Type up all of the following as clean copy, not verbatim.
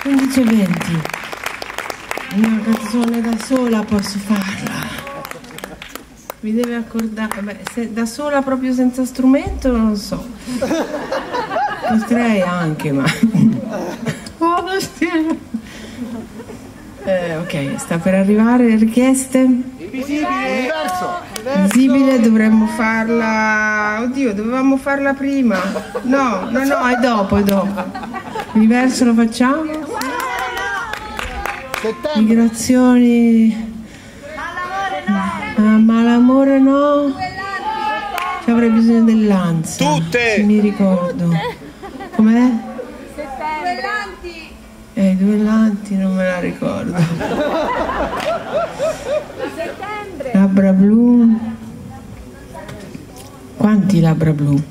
11:20. Una canzone da sola posso farla. Mi deve accordare. Beh, se da sola proprio senza strumento non so. Potrei anche, ma. Oh, ok, sta per arrivare. Richieste? Invisibile, dovremmo farla. Oddio, dovevamo farla prima. No, è dopo, Universo lo facciamo? Migrazioni. Malamore no. Ci avrei bisogno dell'ansia. Tutte! Se mi ricordo. Com'è? I duellanti non me la ricordo. Labbra blu. Quanti labbra blu?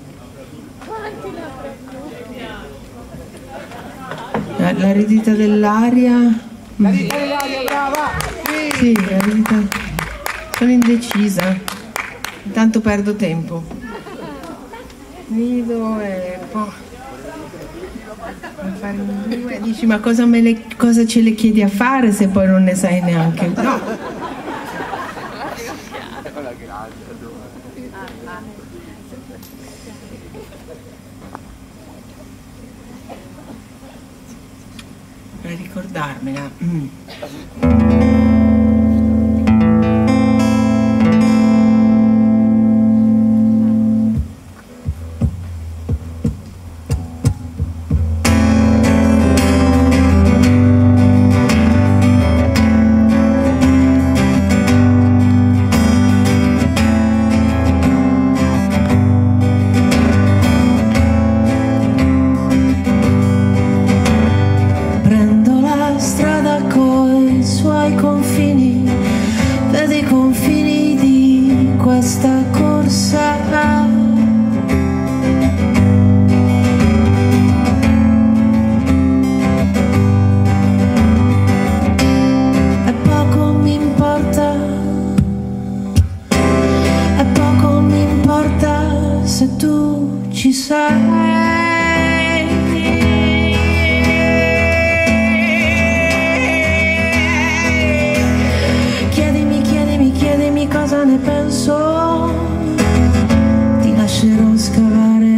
L'aridità dell'aria. L'aridità dell'aria, brava! Sì, l'aridità. Sono indecisa. Intanto perdo tempo. Nido e poi. Fare in due. Dici, ma cosa ce le chiedi a fare se poi non ne sai neanche? No. Per ricordarmela. Chiedimi cosa ne penso, ti lascerò scavare,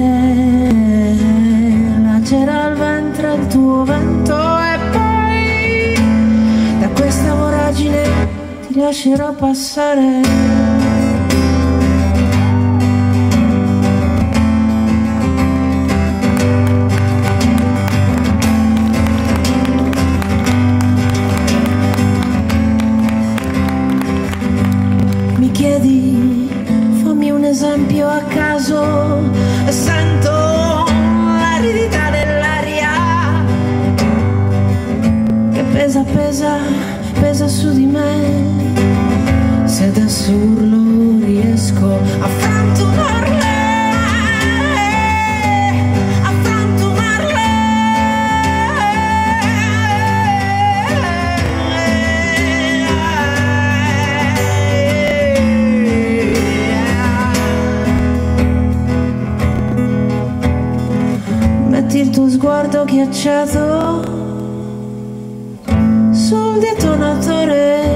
lacerà il ventre il tuo vento e poi da questa voragine ti lascerò passare. Fammi un esempio a caso, sento l'aridità dell'aria che pesa su di me, se adesso urlo riesco a frantumarle, il tuo sguardo ghiacciato sul detonatore,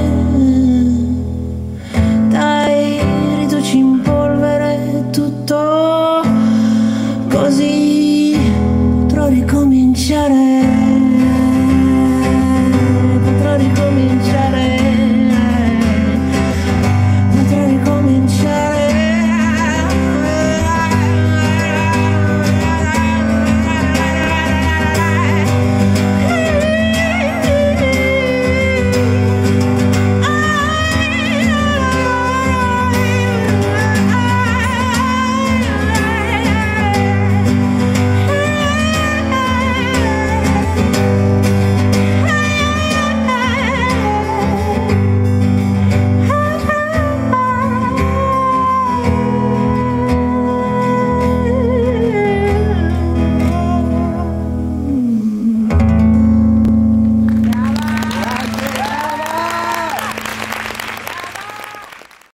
dai, riduci in polvere tutto, così potrò ricominciare.